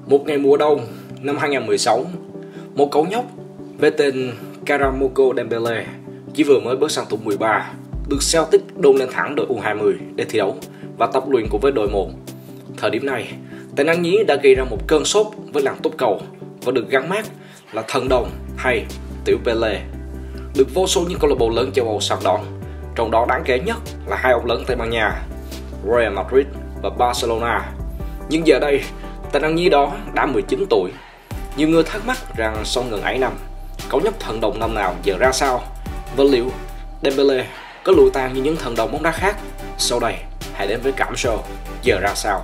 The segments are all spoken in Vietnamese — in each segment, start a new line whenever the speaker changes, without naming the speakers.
Một ngày mùa đông năm 2016, một cậu nhóc với tên Karamoko Dembele chỉ vừa mới bước sang tuổi 13 được Celtic đôn lên thẳng đội U20 để thi đấu và tập luyện cùng với đội 1. Thời điểm này, tài năng nhí đã gây ra một cơn sốt với làng túc cầu và được gắn mác là thần đồng hay Tiểu Pele, được vô số những câu lạc bộ lớn châu Âu săn đón, trong đó đáng kể nhất là hai ông lớn Tây Ban Nha, Real Madrid và Barcelona. Nhưng giờ đây, tài năng nhí đó đã 19 tuổi. Nhiều người thắc mắc rằng sau ngần ấy năm, cậu nhóc thần đồng năm nào giờ ra sao? Và liệu Dembele có lụi tàn như những thần đồng bóng đá khác? Sau đây, hãy đến với Cảm Show giờ ra sao.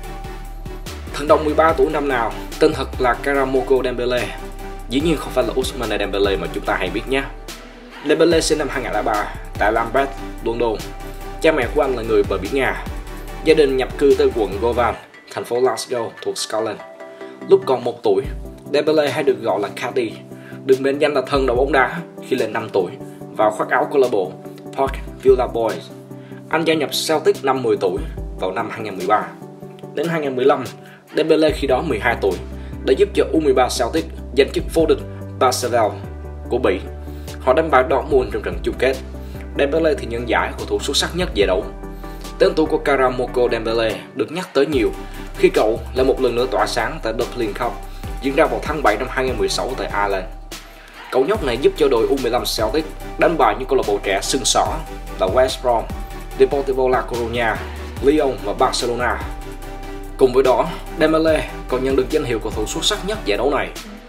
Thần đồng 13 tuổi năm nào tên thật là Karamoko Dembele. Dĩ nhiên không phải là Ousmane Dembele mà chúng ta hay biết nhé. Dembele sinh năm 2003 tại Lambeth, London. Cha mẹ của anh là người bờ biển Nga. Gia đình nhập cư tới quận Govan, thành phố Glasgow thuộc Scotland. Lúc còn 1 tuổi, Dembele hay được gọi là Caddy, được mệnh danh là thần đầu bóng đá khi lên 5 tuổi vào khoác áo câu lạc bộ Park Villa Boys. Anh gia nhập Celtic năm 10 tuổi vào năm 2013. Đến 2015, Dembele khi đó 12 tuổi đã giúp cho U13 Celtic giành chức vô địch Barcelona của Bỉ. Họ đánh bại Dortmund trong trận chung kết. Dembele thì nhận giải cầu thủ xuất sắc nhất giải đấu. Tên tuổi của Karamoko Dembele được nhắc tới nhiều khi cậu lại một lần nữa tỏa sáng tại Dublin Cup diễn ra vào tháng 7 năm 2016 tại Ireland. Cậu nhóc này giúp cho đội U15 Celtic đánh bại những câu lạc bộ trẻ sừng sỏ là West Brom, Deportivo La Coruña, Lyon và Barcelona. Cùng với đó, Dembele còn nhận được danh hiệu cầu thủ xuất sắc nhất giải đấu này.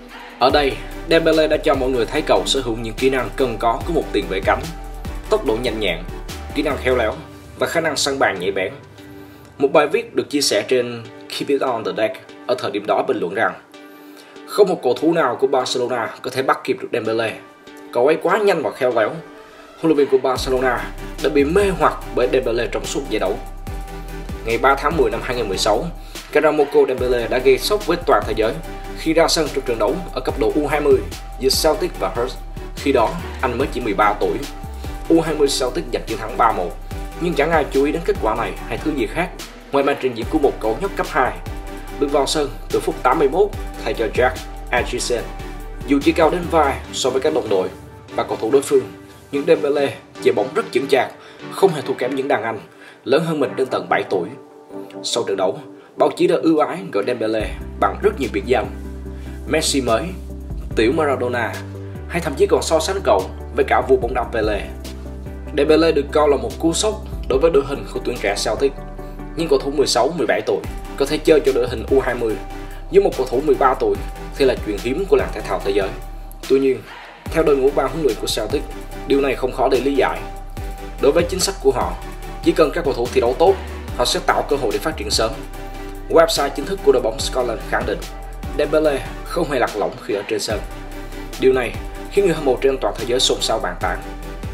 Ở đây, Dembele đã cho mọi người thấy cậu sở hữu những kỹ năng cần có của một tiền vệ cánh: tốc độ nhanh nhẹn, kỹ năng khéo léo và khả năng săn bàn nhạy bén. Một bài viết được chia sẻ trên Keep It On The Deck ở thời điểm đó bình luận rằng không một cầu thủ nào của Barcelona có thể bắt kịp được Dembele. Cậu ấy quá nhanh và khéo léo. Huấn luyện viên của Barcelona đã bị mê hoặc bởi Dembele trong suốt giải đấu. Ngày 3 tháng 10 năm 2016, Karamoko Dembele đã gây sốc với toàn thế giới khi ra sân trong trận đấu ở cấp độ U20 giữa Celtic và Hearts. Khi đó, anh mới chỉ 13 tuổi. U20 Celtic giành chiến thắng 3-1, nhưng chẳng ai chú ý đến kết quả này hay thứ gì khác ngoài màn trình diễn của một cậu nhóc cấp 2 được vào sân từ phút 81 thay cho Jack Atchison. Dù chỉ cao đến vai so với các đồng đội và cầu thủ đối phương, nhưng Dembele chơi bóng rất chững chạc, không hề thua kém những đàn anh lớn hơn mình đến tận 7 tuổi. Sau trận đấu, báo chí đã ưu ái gọi Dembele bằng rất nhiều biệt danh: Messi mới, Tiểu Maradona, hay thậm chí còn so sánh cậu với cả vua bóng đá Pele. Dembele được coi là một cú sốc đối với đội hình của tuyển trẻ Celtic, nhưng cầu thủ 16-17 tuổi có thể chơi cho đội hình U20, nhưng một cầu thủ 13 tuổi thì là chuyện hiếm của làng thể thao thế giới. Tuy nhiên, theo đội ngũ ban huấn luyện của Celtic, điều này không khó để lý giải. Đối với chính sách của họ, chỉ cần các cầu thủ thi đấu tốt, họ sẽ tạo cơ hội để phát triển sớm. Website chính thức của đội bóng Scotland khẳng định Dembele không hề lạc lõng khi ở trên sân. Điều này khiến người hâm mộ trên toàn thế giới xôn xao bàn tán.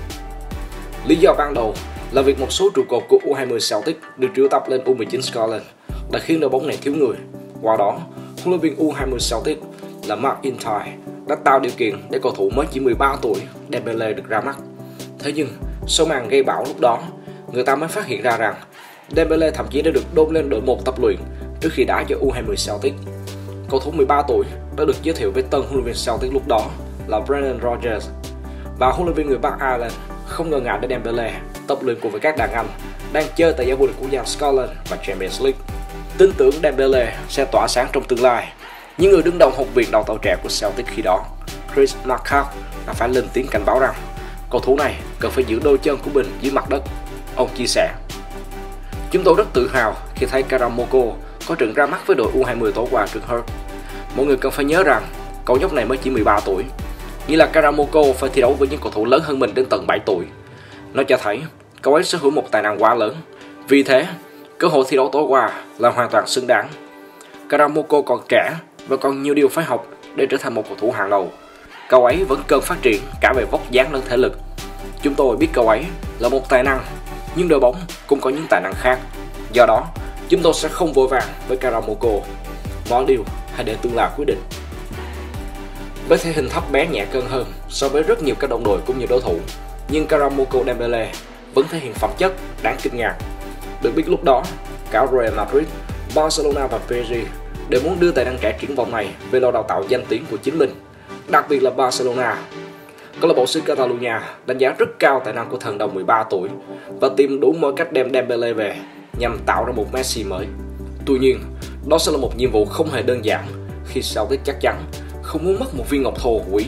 Lý do ban đầu là việc một số trụ cột của U20 Celtic được triệu tập lên U19 Scotland đã khiến đội bóng này thiếu người. Qua đó, huấn luyện viên U20 Celtic là Mark Intine đã tạo điều kiện để cầu thủ mới chỉ 13 tuổi Dembele được ra mắt. Thế nhưng, sau màn gây bão lúc đó, người ta mới phát hiện ra rằng Dembele thậm chí đã được đôn lên đội 1 tập luyện trước khi đá cho U20 Celtic. Cầu thủ 13 tuổi đã được giới thiệu với tân huấn luyện viên Celtic lúc đó là Brendan Rodgers, và huấn luyện viên người Bắc Ireland không ngần ngại để Dembele tập luyện cùng với các đàn anh đang chơi tại giải vô địch quốc gia Scotland và Champions League. Tin tưởng Dembele sẽ tỏa sáng trong tương lai. Những người đứng đầu học viện đào tạo trẻ của Celtic khi đó, Chris McCart, đã phải lên tiếng cảnh báo rằng cầu thủ này cần phải giữ đôi chân của mình dưới mặt đất. Ông chia sẻ: "Chúng tôi rất tự hào khi thấy Karamoko có trận ra mắt với đội U20 tối qua trước Hearts. Mọi người cần phải nhớ rằng cậu nhóc này mới chỉ 13 tuổi, nghĩa là Karamoko phải thi đấu với những cầu thủ lớn hơn mình đến tận 7 tuổi. Nó cho thấy cậu ấy sở hữu một tài năng quá lớn. Vì thế, cơ hội thi đấu tối qua là hoàn toàn xứng đáng. Karamoko còn trẻ và còn nhiều điều phải học để trở thành một cầu thủ hàng đầu. Cậu ấy vẫn cần phát triển cả về vóc dáng lẫn thể lực. Chúng tôi biết cậu ấy là một tài năng, nhưng đội bóng cũng có những tài năng khác. Do đó, chúng tôi sẽ không vội vàng với Karamoko. Mọi điều hãy để tương lai quyết định." Với thể hình thấp bé nhẹ cân hơn so với rất nhiều các đồng đội cũng như đối thủ, nhưng Karamoko Dembele vẫn thể hiện phẩm chất đáng kinh ngạc. Được biết lúc đó, cả Real Madrid, Barcelona và PSG đều muốn đưa tài năng trẻ triển vọng này về lò đào tạo danh tiếng của chính mình, đặc biệt là Barcelona. Câu lạc bộ xứ Catalonia đánh giá rất cao tài năng của thần đồng 13 tuổi và tìm đủ mọi cách đem Dembele về nhằm tạo ra một Messi mới. Tuy nhiên, đó sẽ là một nhiệm vụ không hề đơn giản khi Celtic chắc chắn không muốn mất một viên ngọc thô quý.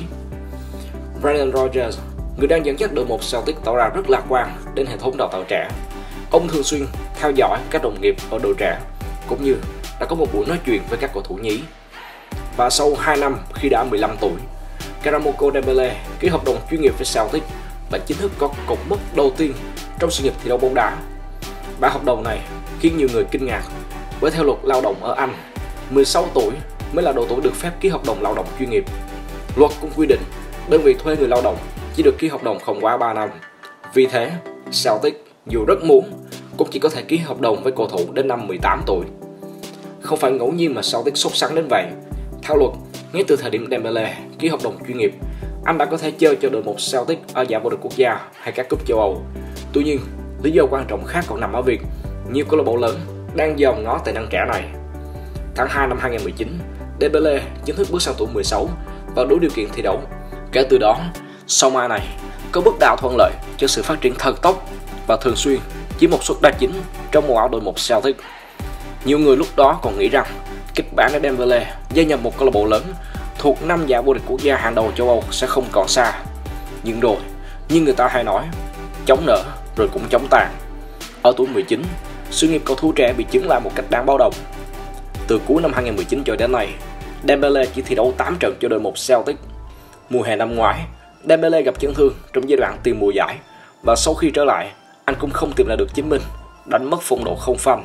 Brendan Rodgers, người đang dẫn dắt đội 1 Celtic, tỏ ra rất lạc quan đến hệ thống đào tạo trẻ. Ông thường xuyên theo dõi các đồng nghiệp ở đội trẻ, cũng như đã có một buổi nói chuyện với các cầu thủ nhí. Và sau 2 năm khi đã 15 tuổi, Karamoko Dembele ký hợp đồng chuyên nghiệp với Celtic và chính thức có cột mốc đầu tiên trong sự nghiệp thi đấu bóng đá. Bản hợp đồng này khiến nhiều người kinh ngạc, bởi theo luật lao động ở Anh, 16 tuổi mới là độ tuổi được phép ký hợp đồng lao động chuyên nghiệp. Luật cũng quy định đơn vị thuê người lao động chỉ được ký hợp đồng không quá 3 năm. Vì thế, Celtic dù rất muốn cũng chỉ có thể ký hợp đồng với cầu thủ đến năm 18 tuổi. Không phải ngẫu nhiên mà Celtic sốt sắng đến vậy. Theo luật, ngay từ thời điểm Dembele ký hợp đồng chuyên nghiệp, anh đã có thể chơi cho đội 1 Celtic ở giải vô địch quốc gia hay các cúp châu Âu. Tuy nhiên, lý do quan trọng khác còn nằm ở việc nhiều câu lạc bộ lớn đang dòm ngó tài năng trẻ này. Tháng 2 năm 2019, Dembele chính thức bước sang tuổi 16 và đủ điều kiện thi đấu. Kể từ đó, Soma này có bước đà thuận lợi cho sự phát triển thần tốc và thường xuyên chiếm một suất đá chính trong màu áo đội 1 Celtic. Nhiều người lúc đó còn nghĩ rằng kịch bản để Dembele gia nhập một câu lạc bộ lớn thuộc 5 giải vô địch quốc gia hàng đầu châu Âu sẽ không còn xa. Nhưng rồi, như người ta hay nói, chóng nở rồi cũng chóng tàn. Ở tuổi 19, sự nghiệp cầu thủ trẻ bị chững lại một cách đáng báo động. Từ cuối năm 2019 cho đến nay, Dembele chỉ thi đấu 8 trận cho đội 1 Celtic. Mùa hè năm ngoái, Dembele gặp chấn thương trong giai đoạn tiền mùa giải và sau khi trở lại, anh cũng không tìm lại được chính mình, đánh mất phong độ không phanh.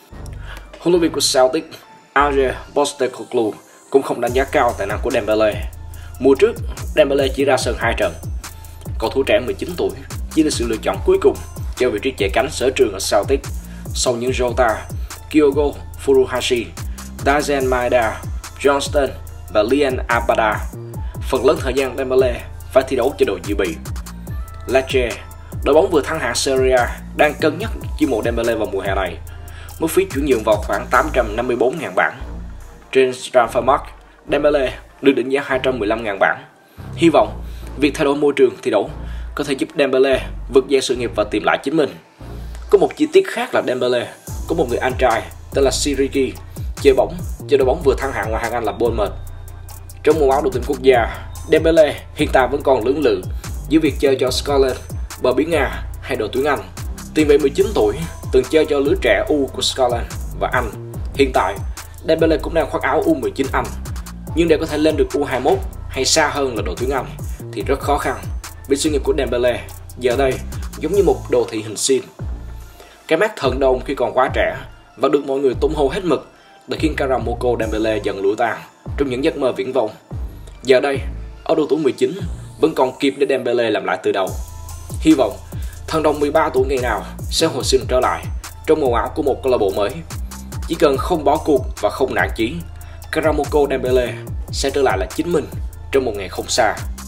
Huấn luyện viên của Celtic, Ange Postecoglou, cũng không đánh giá cao tài năng của Dembele. Mùa trước, Dembele chỉ ra sân 2 trận. Cầu thủ trẻ 19 tuổi chỉ là sự lựa chọn cuối cùng cho vị trí chạy cánh sở trường ở Celtic sau những Jota, Kyogo Furuhashi, Dazen Maeda, Johnston và Lian Abada. Phần lớn thời gian Dembele phải thi đấu cho đội dự bị. Lecce, đội bóng vừa thăng hạng Serie A, đang cân nhắc chiêu mộ Dembele vào mùa hè này. Mức phí chuyển nhượng vào khoảng 854.000 bảng. Trên Transfermarkt, Dembele được định giá 215.000 bảng. Hy vọng việc thay đổi môi trường thi đấu có thể giúp Dembele vượt dậy sự nghiệp và tìm lại chính mình. Có một chi tiết khác là Dembele có một người anh trai tên là Siriki chơi bóng cho đội bóng vừa thăng hạng ngoại hạng Anh là Bournemouth. Trong màu áo đội tuyển quốc gia, Dembele hiện tại vẫn còn lưỡng lự giữa việc chơi cho Scotland, bờ biển Nga hay đội tuyển Anh. Tiền vệ 19 tuổi từng chơi cho lứa trẻ U của Scotland và Anh. Hiện tại, Dembele cũng đang khoác áo U19 Anh. Nhưng để có thể lên được U21 hay xa hơn là đội tuyển Anh thì rất khó khăn, vì sự nghiệp của Dembele giờ đây giống như một đồ thị hình sin. Cái mát thần đồng khi còn quá trẻ và được mọi người tung hô hết mực đã khiến Karamoko Dembele dần lụi tàn trong những giấc mơ viển vông. Giờ đây, ở độ tuổi 19 vẫn còn kịp để Dembele làm lại từ đầu. Hy vọng thần đồng 13 tuổi ngày nào sẽ hồi sinh trở lại trong màu áo của một câu lạc bộ mới. Chỉ cần không bỏ cuộc và không nản chí, Karamoko Dembele sẽ trở lại là chính mình trong một ngày không xa.